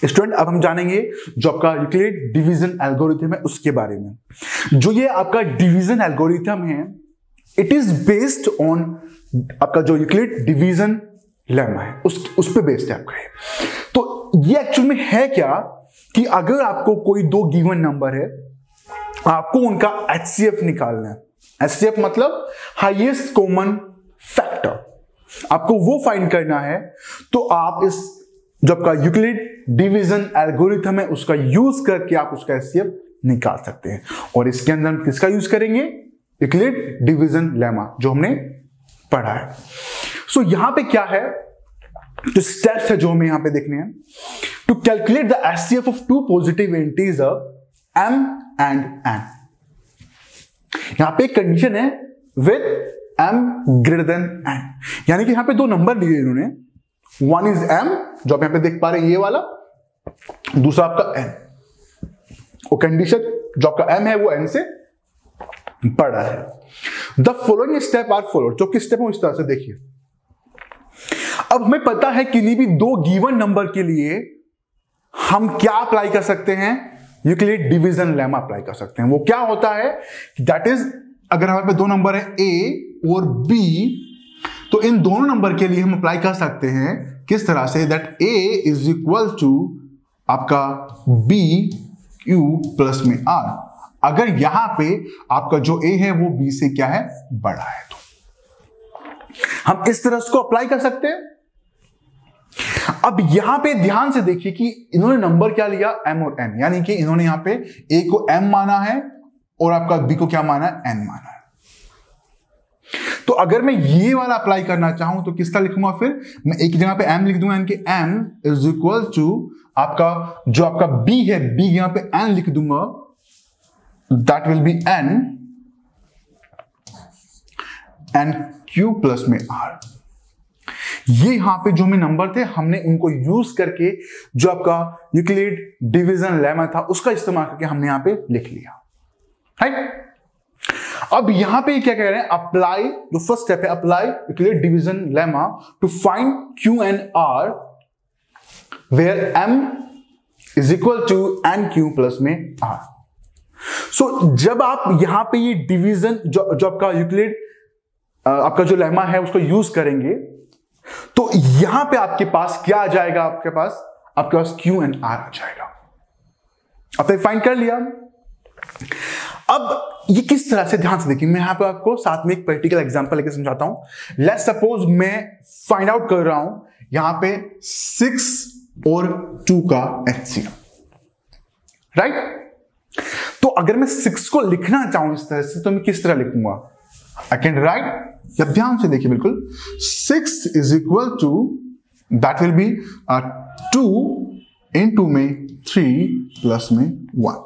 Student अब हम जानेंगे जो आपका यूक्लिड डिवीजन एल्गोरिथम है उसके बारे में। जो ये आपका डिवीजन एल्गोरिथम है, इट इज बेस्ड ऑन आपका जो यूक्लिड डिवीजन लेमा है उस पे बेस्ड है आपका है। तो ये एक्चुअल में है क्या कि अगर आपको कोई दो गिवन नंबर है, आपको उनका HCF निकालना है। HCF मतलब हाईएस्ट कॉमन फैक्टर, आपको वो फाइंड करना है। तो आप इस जो आपका यूक्लिड डिवीजन एल्गोरिथम है उसका यूज करके आप उसका HCF निकाल सकते हैं। और इसके अंदर हम किसका यूज करेंगे? यूक्लिड डिवीजन लेमा जो हमने पढ़ा है। सो यहां पे क्या है, जो स्टेप्स है जो हमें यहां पे देखने हैं। To calculate the HCF of two positive integer m and n, यहां पे एक कंडीशन है with m greater than n, यानी कि यहां पे दो नंबर लिए इन्होंने, वन इज m जो आप यहां पे देख पा रहे हैं ये वाला, दूसरा आपका n। वो कंडीशन जो आपका m है वो n से बड़ा है। The following step are followed, जो कि स्टेप है इस तरह से देखिए। अब हमें पता है किन्हीं भी दो गिवन नंबर के लिए हम क्या अप्लाई कर सकते हैं? यूक्लिड डिवीजन लेमा अप्लाई कर सकते हैं। वो क्या होता है? दैट इज अगर हमारे पे दो नंबर है a और b, तो इन दोनों नंबर के लिए हम अप्लाई कर सकते हैं किस तरह से? That a is equal to आपका b q प्लस में r। अगर यहां पे आपका जो a है वो b से क्या है? बड़ा है, तो हम इस तरह उसको अप्लाई कर सकते हैं। अब यहां पे ध्यान से देखिए कि इन्होंने नंबर क्या लिया? m और n, यानी कि इन्होंने यहां पे a को m माना है और आपका b को क्या माना है? n माना है। तो अगर मैं ये वाला अप्लाई करना चाहूं तो किसका लिखूंगा? फिर मैं एक जगह पे m लिख दूंगा, यानी कि m इज इक्वल टू आपका जो आपका b है, b यहां पे n लिख दूंगा, that will be n q plus में r। ये यहां पे जो हमें नंबर थे हमने उनको यूज करके जो आपका यूक्लिड डिवीजन लेमा था उसका इस्तेमाल करके हमने यहां पे लिख लिया, राइट। अब यहां पे क्या कह रहे हैं? अप्लाई, जो फर्स्ट स्टेप है, apply Euclid division lemma to find q and r where m is equal to n q plus में r। सो जब आप यहां पे ये डिवीजन जो आपका यूक्लिड आपका जो लेमा है उसको यूज करेंगे तो यहां पे आपके पास क्या आ जाएगा? आपके पास Q एंड R आ जाएगा। आपने फाइंड कर लिया। अब ये किस तरह से, ध्यान से देखिए, मैं यहां पे आपको साथ में एक प्रैक्टिकल एग्जांपल लेके समझाता हूं। लेट्स सपोज मैं फाइंड आउट कर रहा हूं यहां पे 6 और 2 का HCF, राइट। तो अगर मैं 6 को लिखना चाहूं इस तरह से तो मैं किस तरह लिखूंगा? आई कैन राइट, जब ध्यान से देखिए बिल्कुल, 6 is equal to that will be 2 into में 3 प्लस में 1।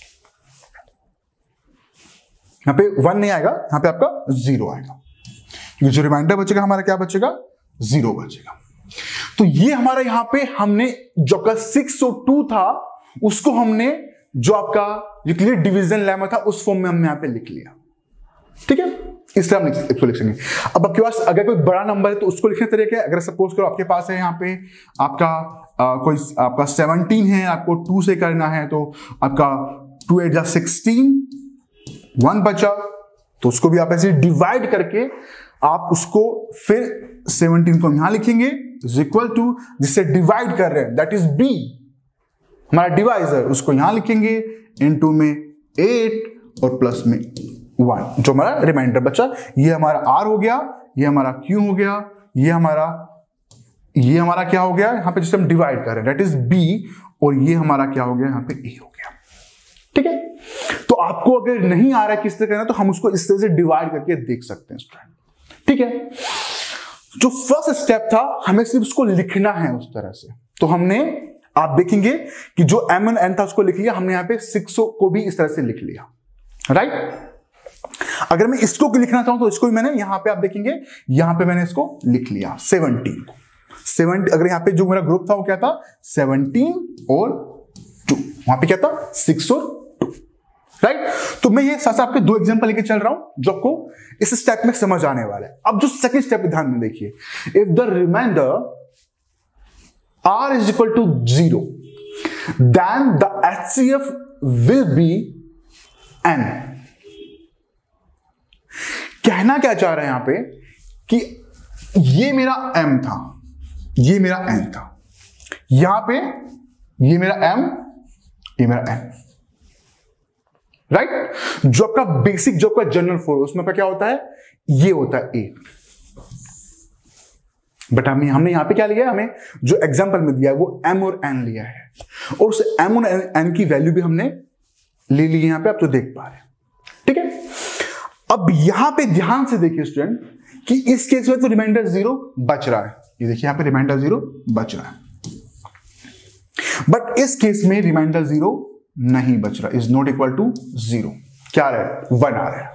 यहां पे 1 नहीं आएगा, यहां पे आपका 0 आएगा, क्योंकि जो रिमाइंडर बचेगा हमारा क्या बचेगा? 0 बचेगा। तो ये हमारा यहां पे हमने जो आपका 6 और 2 था उसको हमने जो आपका यूक्लिड डिवीजन लेमा था उस फॉर्म में हमने यहां पे लिख लिया, ठीक है। इस तरह हम इसको लिख सकेंगे। अब आपके पास अगर कोई बड़ा नंबर है तो उसको लिखने तरीके, अगर सपोज करो आपके पास है यहाँ पे आपका कोई आपका 17 है, आपको 2 से करना है तो आपका 2 8 जा 16, 1 बचा, तो उसको भी आप ऐसे डिवाइड करके आप उसको फिर 17 को यहां लिखेंगे इज इक्वल टू, जिससे डिवाइड कर रहे हैं दैट इज b हमारा डिवाइजर, उसको यहां लिखेंगे इनटू में 8 और प्लस में 1, जो हमारा रिमाइंडर बचा। ये हमारा R हो गया, ये हमारा Q हो गया, ये हमारा क्या हो गया यहां पे जिसे हम डिवाइड कर रहे हैं दैट इज B, और ये हमारा क्या हो गया यहां पे A हो गया, ठीक है। तो आपको अगर नहीं आ रहा है किस तरह करना तो हम उसको इस तरह से डिवाइड करके देख सकते हैं स्टूडेंट, ठीक है। जो फर्स्ट स्टेप था हमें सिर्फ उसको लिखना है उस तरह से, तो हमने आप देखेंगे कि जो m और n था उसको लिख लिया हमने, यहां पे 6 को भी इस तरह से लिख लिया, राइट। अगर मैं इसको लिखना चाहूं तो इसको भी मैंने यहां पे आप देखेंगे यहां पे मैंने इसको लिख लिया 17 को। 70 अगर यहां पे जो मेरा ग्रुप था वो क्या था? 17 और 2, वहां पे क्या था? 6 और 2, राइट। तो मैं ये साथ आपके 2 एग्जांपल लेके चल रहा हूं जो आपको इस स्टेप में समझ आने वाला है। अब जो सेकंड स्टेप ध्यान में देखिए, if the remainder r is equal to 0, then the HCF will be n. कहना क्या चाह रहे हैं यहां पे कि ये मेरा m था, ये मेरा n था, यहां पे ये मेरा m, ये मेरा n, राइट? जो आपका बेसिक, जो आपका जनरल फॉर्म, उसमें क्या होता है, ये होता है a. बट हमने यहां पे क्या लिया है, हमें जो एग्जांपल में दिया है वो m और n लिया है, और उस m और n की वैल्यू भी हमने ले ली यहां पे, आप तो देख पा रहे हैं, ठीक है? अब यहां पे ध्यान से देखिए स्टूडेंट कि इस केस में तो रिमाइंडर 0 बच रहा है, ये देखिए यहां पे रिमाइंडर 0 बच रहा है, बट इस केस में रिमाइंडर 0 नहीं बच रहा, इज नॉट इक्वल टू 0, क्या रहा है, 1 आ रहा है।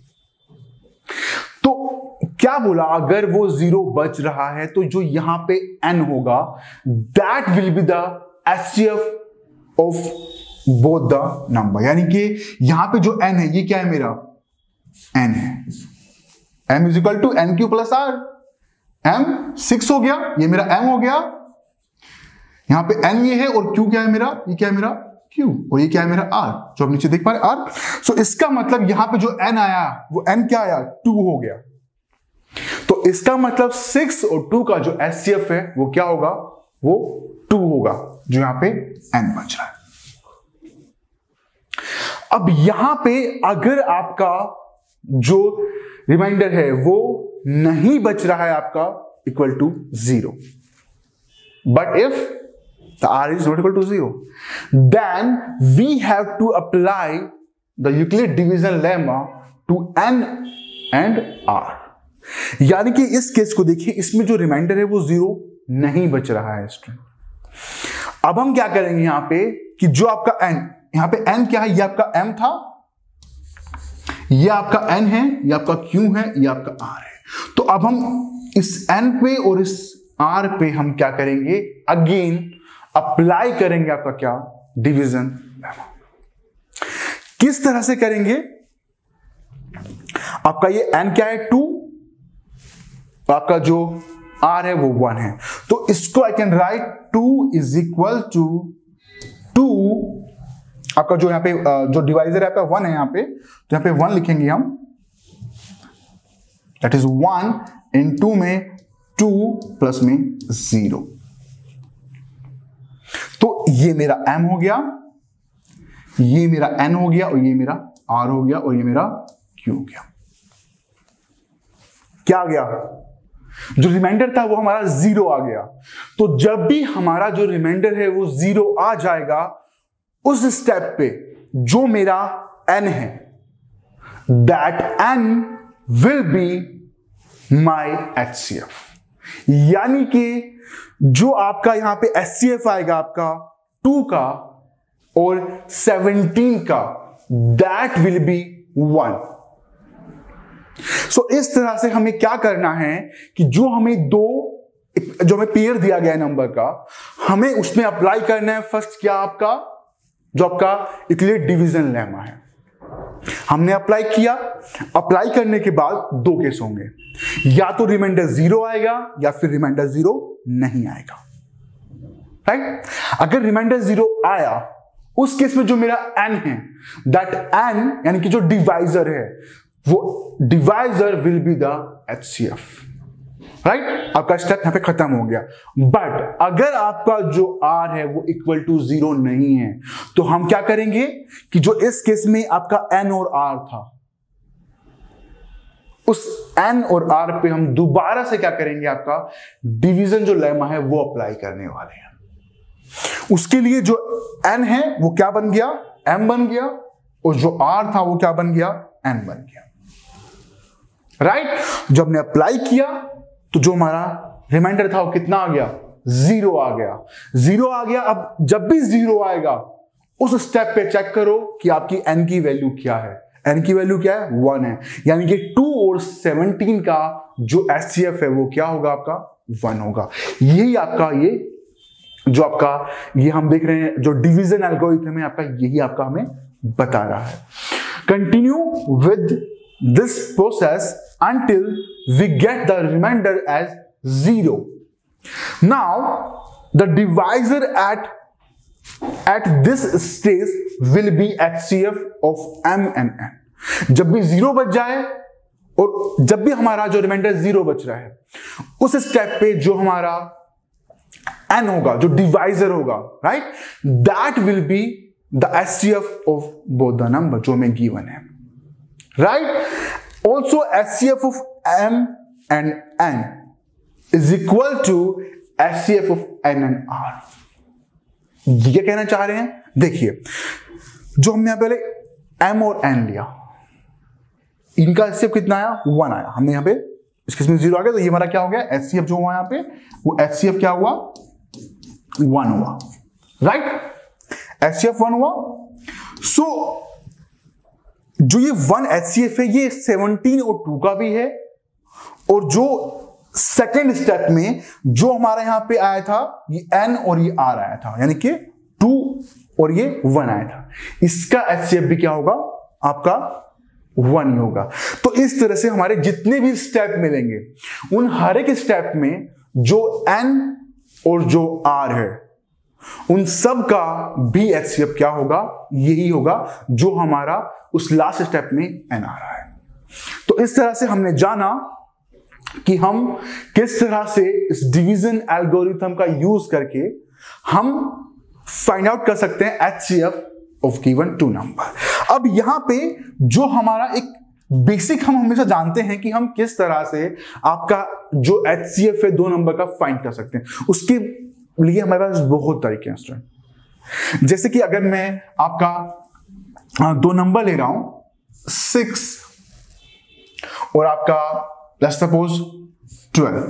तो क्या बोला, अगर वो 0 बच रहा है तो जो यहां पे n होगा that will be the HCF of both the number, यानी कि यहां पे जो n है ये क्या है, मेरा n है, m is equal to n q plus r, m 6 हो गया, ये मेरा m हो गया, यहां पे n ये है और q क्या है मेरा, ये क्या है मेरा q, और ये क्या है मेरा r, जो आप नीचे देख पा रहे r। सो इसका मतलब यहां पे जो n आया वो n क्या आया, 2 हो गया, तो इसका मतलब 6 और 2 का जो HCF है वो क्या होगा, वो 2 होगा, जो यहां पे n बच रहा है। अब यहां पे अगर आपका जो रिमाइंडर है वो नहीं बच रहा है आपका equal to 0, but if the r is not equal to 0, then we have to apply the Euclid division lemma to n and r। यानी कि इस केस को देखिए, इसमें जो रिमाइंडर है वो 0 नहीं बच रहा है स्टूडेंट। अब हम क्या करेंगे यहां पे कि जो आपका n, यहां पे n क्या है, ये आपका m था, ये आपका n है, ये आपका q है, ये आपका r है। तो अब हम इस n पे और इस r पे हम क्या करेंगे, अगेन अप्लाई करेंगे आपका क्या, डिवीजन लेमा। किस तरह से करेंगे, आपका ये n क्या है 2, आपका जो r है वो 1 है, तो इसको I can write 2 is equal to 2, आपका जो यहां पे जो डिवाइजर है 1 है यहां पे, तो यहां पे 1 लिखेंगे हम, दैट इज 1 इन 2 में 2 प्लस में 0, तो ये मेरा m हो गया, ये मेरा n हो गया, और ये मेरा r हो गया, और ये मेरा q हो गया। क्या आ गया, जो रिमाइंडर था वो हमारा 0 आ गया। तो जब भी हमारा जो रिमाइंडर है वो 0 आ जाएगा, उस स्टेप पे जो मेरा n है that n will be my HCF, यानी कि जो आपका यहां पे HCF आएगा आपका 2 का और 17 का, दैट विल बी 1। सो इस तरह से हमें क्या करना है कि जो हमें जो हमें पेयर दिया गया है नंबर का, हमें उसमें अप्लाई करना है फर्स्ट क्या, आपका जो आपका यूक्लिड डिवीजन लेमा है, हमने अप्लाई किया। अप्लाई करने के बाद 2 केस होंगे, या तो रिमाइंडर 0 आएगा या फिर रिमाइंडर 0 नहीं आएगा, राइट? अगर रिमाइंडर 0 आया, उस केस में जो मेरा n है दैट n यानी कि जो डिवाइजर है वो divisor will be the HCF, right? आपका स्टेप यहां पे खत्म हो गया। बट अगर आपका जो r है वो इक्वल टू 0 नहीं है, तो हम क्या करेंगे कि जो इस केस में आपका n और r था, उस n और r पे हम दोबारा से क्या करेंगे, आपका डिवीजन जो लेमा है वो अप्लाई करने वाले हैं। उसके लिए जो n है वो क्या बन गया, m बन गया, और जो r था वो क्या बन गया, n बन गया, राइट? जब हमने अप्लाई किया तो जो हमारा रिमाइंडर था वो कितना आ गया, 0 आ गया। 0 आ गया। अब जब भी 0 आएगा उस स्टेप पे चेक करो कि आपकी n की वैल्यू क्या है। n की वैल्यू क्या है, 1 है, यानी कि 2 और 17 का जो HCF है वो क्या होगा, आपका 1 होगा। यही आपका ये जो आपका ये हम देख रहे हैं जो डिवीजन एल्गोरिथम है आपका, यही आपका हमें बता रहा है। Continue with this process until we get the remainder as 0. Now the divisor at at this stage will be HCF of M and N। जब भी 0 बच जाए और जब भी हमारा जो रिमाइंडर 0 बच रहा है, उस स्टेप पे जो हमारा N होगा, जो डिवाइजर होगा, right, that will be the HCF of both the number जो हमें गिवन है, right. Also HCF of M and N is equal to HCF of N and R। ये कहना चाह रहे हैं, देखिए जो हमने यहां पहले M और N लिया, इनका HCF कितना आया, 1 आया। हमने यहां पे इस केस में 0 आ गया, तो ये हमारा क्या हो गया, HCF जो हुआ यहां पे वो HCF क्या हुआ, 1 हुआ, राइट, HCF 1 हुआ। सो जो ये 1 HCF है ये 17 और 2 का भी है, और जो सेकेंड स्टेप में जो हमारा यहां पे आया था ये N और ये R आया था, यानी कि 2 और ये 1 आया था, इसका HCF भी क्या होगा आपका 1 होगा। तो इस तरह से हमारे जितने भी स्टेप मिलेंगे उन हर एक स्टेप में जो N और जो R है उन सब का भी HCF क्या होगा, यही होगा जो हमारा उस लास्ट स्टेप में N आ रहा है। तो इस तरह से हमने जाना कि हम किस तरह से इस डिवीजन एल्गोरिथम का यूज करके हम फाइंड आउट कर सकते हैं HCF ऑफ गिवन 2 नंबर। अब यहां पे जो हमारा एक बेसिक हम हमेशा जानते हैं कि हम किस तरह से आपका जो HCF है 2 नंबर का फाइंड कर सकते हैं, उसके लिए हमारे पास बहुत तरीके हैं स्टूडेंट। जैसे कि अगर मैं आपका 2 नंबर ले रहा हूं 6 और आपका लेट्स सपोज 12,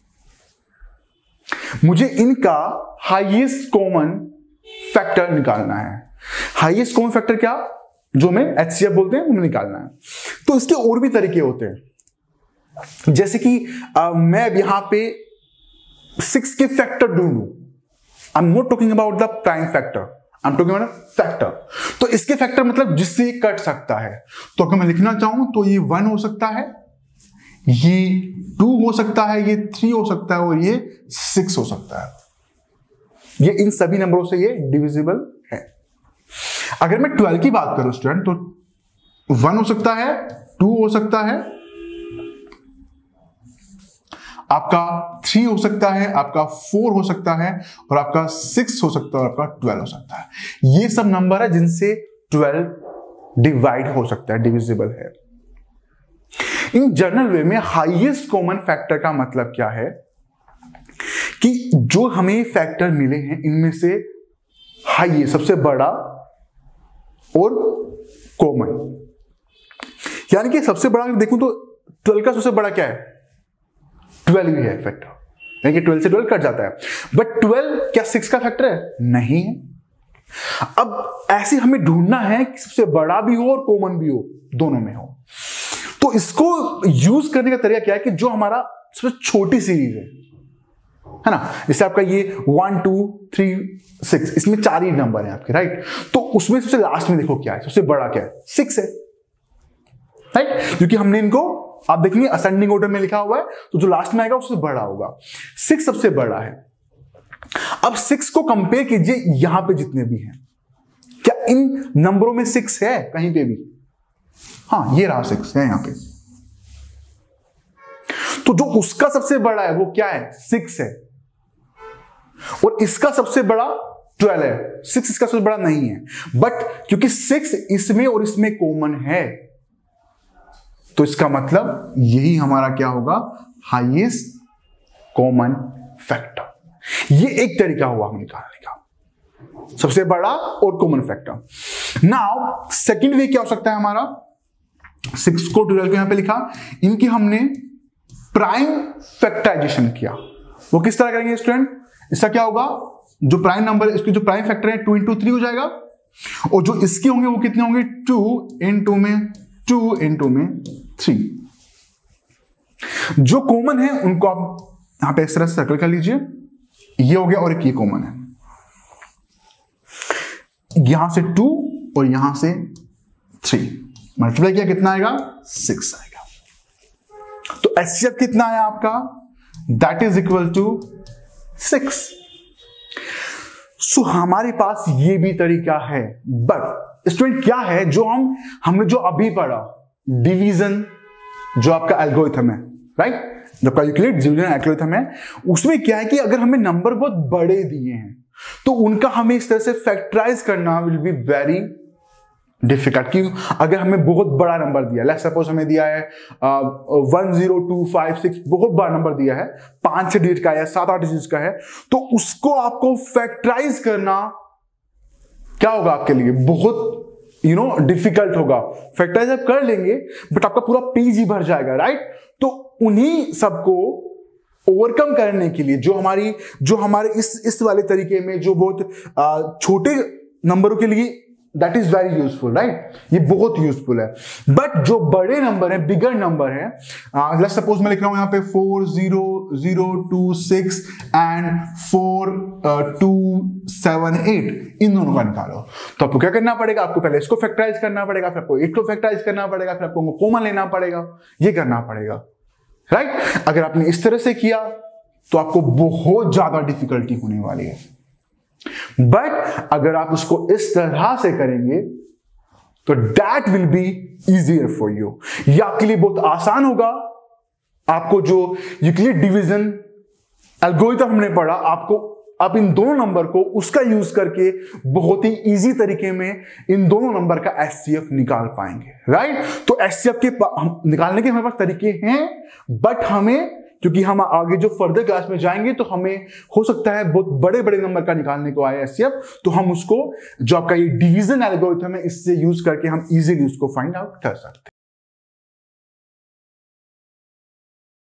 मुझे इनका हाईएस्ट कॉमन फैक्टर निकालना है। हाईएस्ट कॉमन फैक्टर क्या, जो हमें HCF बोलते हैं, हमें निकालना है। तो इसके और भी तरीके होते हैं, जैसे कि मैं अब यहां पे 6 के फैक्टर ढूंढूं। I am not talking about the prime factor, I am talking about factor. तो इसके फैक्टर मतलब जिससे ये कट सकता है। तो अगर मैं लिखना चाहूं तो ये 1 हो सकता है, ये 2 हो सकता है, ये 3 हो सकता है और ये 6 हो सकता है। ये इन सभी नंबरों से ये डिविजिबल है। अगर मैं 12 की बात करूं स्टूडेंट तो 1 हो सकता है, 2 हो सकता है, आपका 3 हो सकता है, आपका 4 हो सकता है और आपका 6 हो सकता है और आपका 12 हो सकता है। ये सब नंबर है जिनसे 12 डिवाइड हो सकता है, डिविजिबल है। इन जनरल वे में हाईएस्ट कॉमन फैक्टर का मतलब क्या है कि जो हमें फैक्टर मिले हैं इनमें से हाईएस्ट सबसे बड़ा और कॉमन, यानी कि सबसे बड़ा देखूं तो 12 का सबसे बड़ा क्या है, 12 ही है फैक्टर, यानी कि 12 से 12 कट जाता है। बट 12 क्या 6 का फैक्टर है, नहीं है। अब ऐसे हमें ढूंढना है कि सबसे बड़ा भी हो और कॉमन भी हो, दोनों में हो। तो इसको यूज करने का तरीका क्या है कि जो हमारा सबसे छोटी सीरीज है ना, जैसे आपका ये 1 2 3 6, इसमें 4 ही नंबर है आपके, राइट। तो उसमें सबसे लास्ट में देखो क्या है, सबसे बड़ा क्या है, 6 है, राइट, क्योंकि हमने इनको आप देखेंगे असेंडिंग ऑर्डर में लिखा हुआ है, तो जो लास्ट में आएगा उससे बड़ा होगा। 6 सबसे बड़ा है। अब 6 को कंपेयर कीजिए यहां पे जितने भी हैं, क्या इन नंबरों में 6 है कहीं पे भी, हाँ ये रहा 6 है यहां पे। तो जो उसका सबसे बड़ा है वो क्या है, 6 है, और इसका सबसे बड़ा 12 है। 6 इसका सबसे बड़ा नहीं है, बट क्योंकि 6 इसमें और इसमें कॉमन है तो इसका मतलब यही हमारा क्या होगा, हाईएस्ट कॉमन फैक्टर। ये एक तरीका हुआ हम निकालने का, सबसे बड़ा और common factor. Now second way क्या हो सकता है हमारा, 6 को 12 को यहां पे लिखा, इनकी हमने प्राइम फैक्टराइजेशन किया। वो किस तरह करेंगे स्टूडेंट, इसका क्या होगा, जो प्राइम नंबर है इसके जो प्राइम फैक्टर है 2 into 3 हो जाएगा, और जो इसके होंगे वो कितने होंगे, 2 into में 2 into में 3। जो कॉमन है उनको आप यहां पे इस तरह से सर्कल कर लीजिए, ये हो गया और एक ये कॉमन है, यहां से 2 और यहां से 3 मल्टीप्लाई किया कितना आएगा, 6 आएगा। तो HCF कितना है आपका, that is equal to 6। So हमारे पास ये भी तरीका है, बट स्टूडेंट क्या है जो हमने जो अभी पढ़ा डिवीजन, जो आपका एल्गोरिथम है, राइट, जो आपका यूक्लिड डिवीजन एल्गोरिथम है, उसमें क्या है कि अगर हमें नंबर बहुत बड़े दिए हैं तो उनका हमें इस तरह से फैक्टराइज करना विल बी वेरी डिफिकल्ट। कि अगर हमें बहुत बड़ा नंबर दिया, लेट्स सपोज हमें दिया है 10256, बहुत बड़ा नंबर दिया है, 5 डिजिट का या 7-8 डिजिट का है, तो उसको आपको फैक्टराइज करना क्या होगा आपके लिए, बहुत डिफिकल्ट होगा। फैक्टराइज आप कर लेंगे बट आपका पूरा पेज ही भर जाएगा, राइट। तो उन्हीं सबको ओवरकम करने के लिए जो हमारे इस वाले तरीके में जो बहुत छोटे नंबरों के लिए that is very useful, right, ये बहुत यूजफुल है। बट जो बड़े नंबर है, बिगर नंबर है, लेट्स सपोज मैं लिख रहा हूं यहां पे 40026 एंड 4278, इन दोनों का निकालो। तो आपको क्या करना पड़ेगा, आपको पहले इसको फैक्टराइज करना पड़ेगा, फिर आपको 8 को फैक्टराइज करना पड़ेगा, फिर आपको कॉमन लेना पड़ेगा, ये करना पड़ेगा, राइट। अगर आपने इस तरह से किया तो आपको बहुत ज्यादा डिफिकल्टी होने वाली है। बट अगर आप उसको इस तरह से करेंगे तो that will be easier for you, ये आपके लिए बहुत आसान होगा। आपको जो यूक्लिड डिवीजन एल्गोरिथम हमने पढ़ा, आप इन दोनों नंबर को उसका यूज करके बहुत ही इजी तरीके में इन दोनों नंबर का एचसीएफ निकाल पाएंगे, राइट। तो एचसीएफ के निकालने के हमारे पास तरीके हैं, बट हमें, क्योंकि हम आगे जो फर्दर क्लास में जाएंगे तो हमें हो सकता है बहुत बड़े बड़े नंबर का निकालने को आए एचसीएफ, तो हम उसको जो आपका ये डिवीजन एल्गोरिथम है इससे यूज करके हम इजीली उसको फाइंड आउट कर सकते हैं।